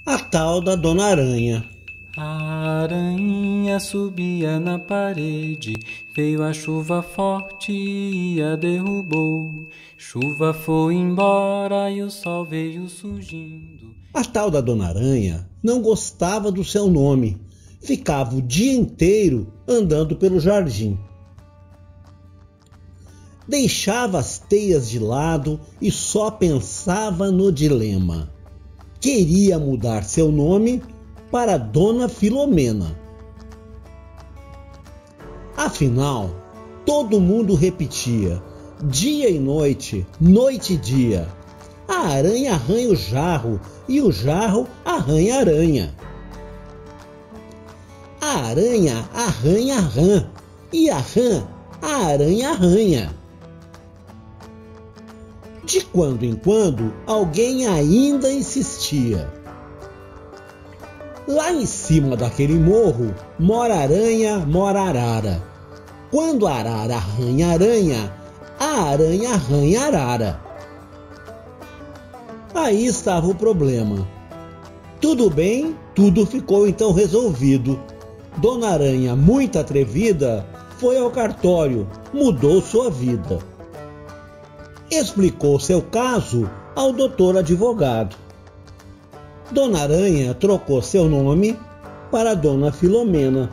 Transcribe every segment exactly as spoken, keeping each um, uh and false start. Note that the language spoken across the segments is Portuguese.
A tal da Dona Aranha. A aranha subia na parede, veio a chuva forte e a derrubou. Chuva foi embora e o sol veio surgindo. A tal da Dona Aranha não gostava do seu nome, ficava o dia inteiro andando pelo jardim. Deixava as teias de lado e só pensava no dilema. Queria mudar seu nome para Dona Filomena. Afinal, todo mundo repetia, dia e noite, noite e dia. A aranha arranha o jarro e o jarro arranha a aranha. A aranha arranha a rã e a rã a aranha arranha. De quando em quando, alguém ainda insistia. Lá em cima daquele morro, mora aranha, mora arara. Quando a arara arranha aranha, a aranha arranha arara. Aí estava o problema. Tudo bem, tudo ficou então resolvido. Dona Aranha, muito atrevida, foi ao cartório, mudou sua vida. Explicou seu caso ao doutor advogado. Dona Aranha trocou seu nome para Dona Filomena.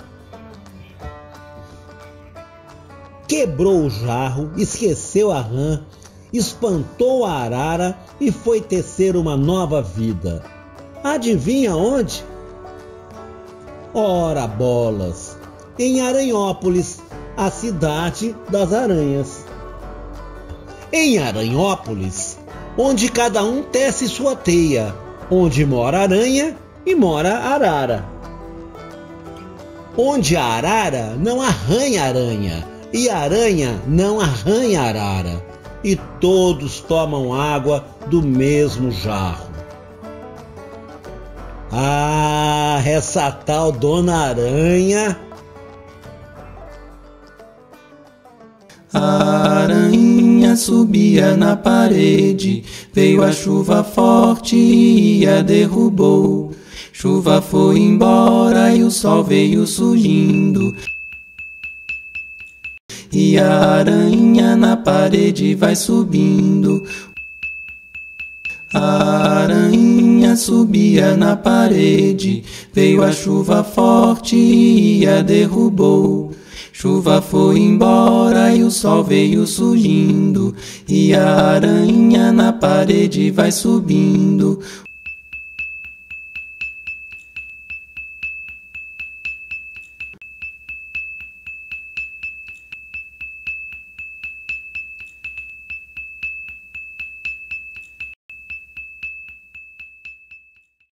Quebrou o jarro, esqueceu a rã, espantou a arara e foi tecer uma nova vida. Adivinha onde? Ora bolas! Em Aranhópolis, a cidade das aranhas. Em Aranhópolis, onde cada um tece sua teia, onde mora aranha e mora arara. Onde a arara não arranha aranha e a aranha não arranha arara, e todos tomam água do mesmo jarro. Ah, essa tal Dona Aranha! A aranha subia na parede, veio a chuva forte e a derrubou. Chuva foi embora e o sol veio surgindo. E a aranha na parede vai subindo. A aranha subia na parede, veio a chuva forte e a derrubou. Chuva foi embora e o sol veio surgindo, e a aranha na parede vai subindo.